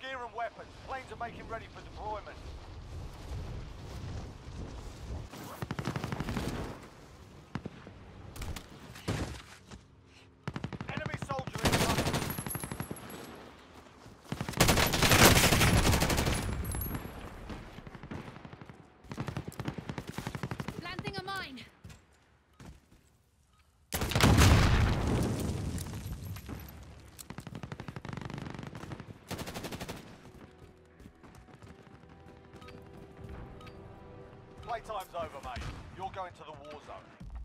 Gear and weapons. Planes are making ready for deployment. Enemy soldier incoming. Planting a mine. Playtime's over, mate. You're going to the war zone.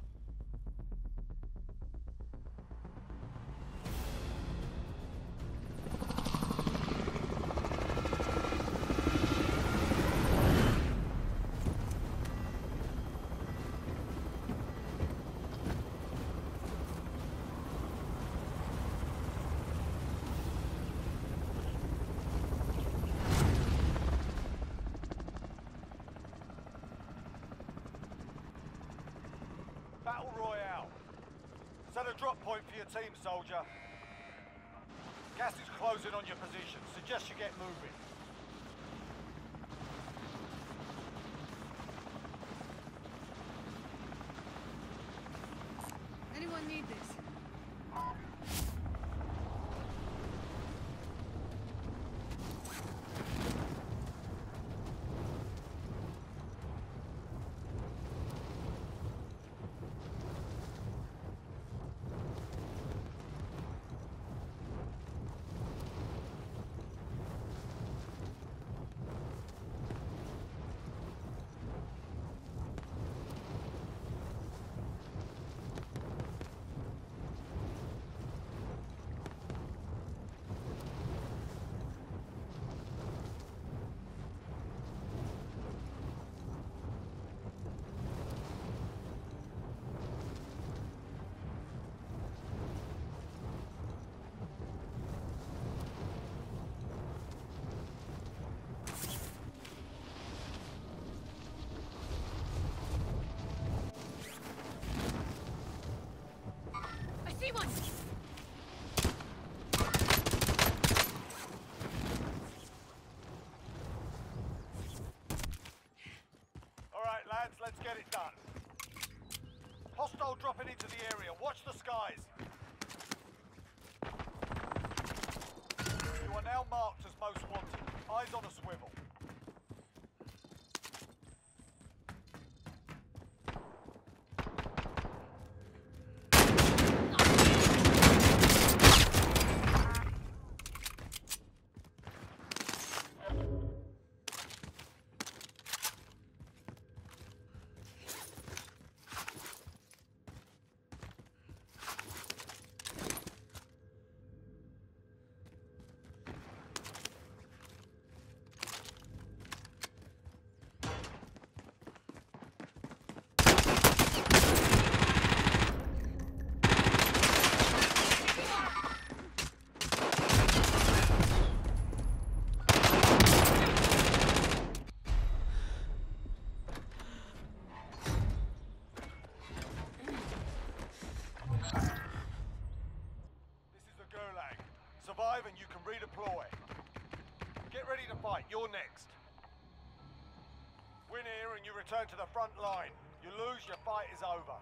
Battle Royale. Set a drop point for your team, soldier. Gas is closing on your position. Suggest you get moving. Anyone need this? I see one! Alright, lads, let's get it done. Hostile dropping into the area. Watch the skies. You are now marked as most wanted. Eyes on a swivel. Survive and you can redeploy. Get ready to fight, you're next. Win here and you return to the front line. You lose, your fight is over.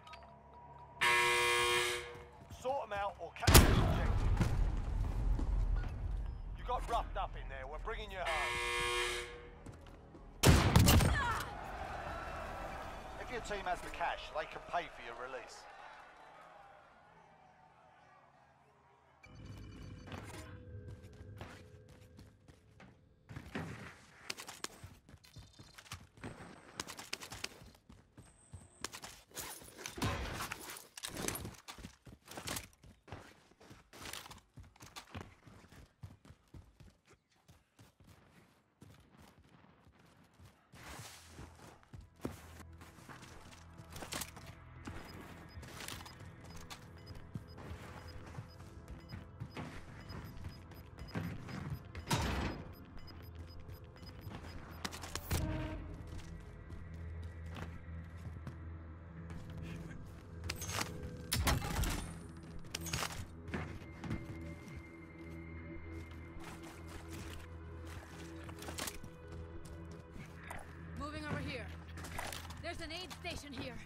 Sort them out or capture the objective. You got roughed up in there, we're bringing you home. If your team has the cash, they can pay for your release. an aid station here.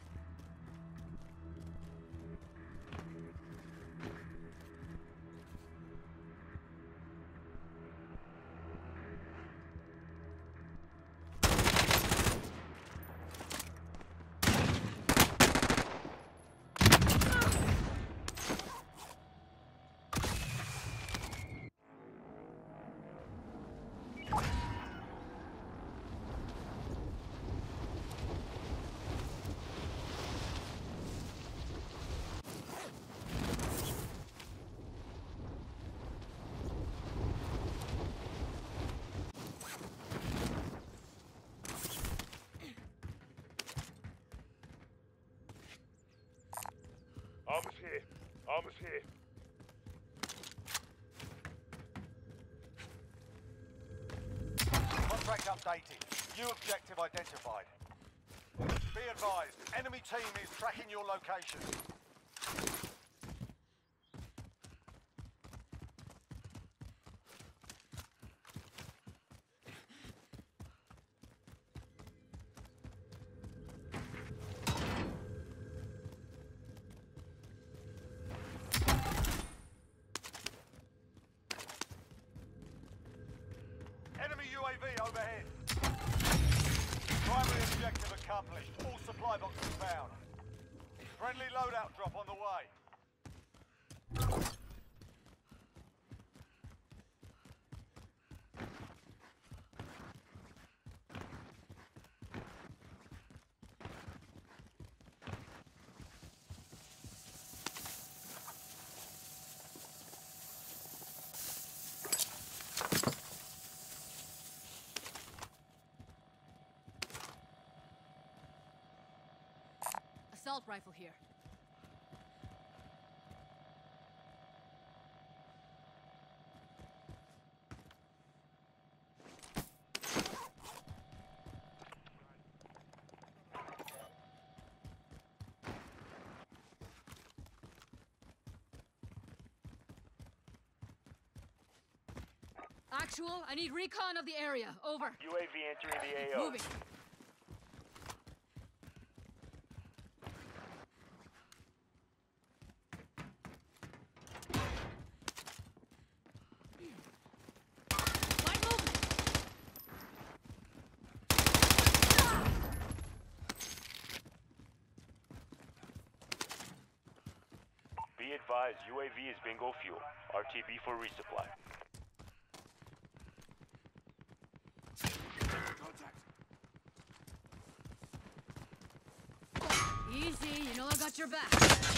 Armor's here. Armor's here. Contract updated. New objective identified. Be advised, enemy team is tracking your location. Enemy UAV overhead. Primary objective accomplished. All supply boxes found. Friendly loadout drop on the way. Assault rifle here. Actual, I need recon of the area. Over. UAV entering the AO. Moving. Light movement. Be advised, UAV is bingo fuel. RTB for resupply. Easy, you know I got your back.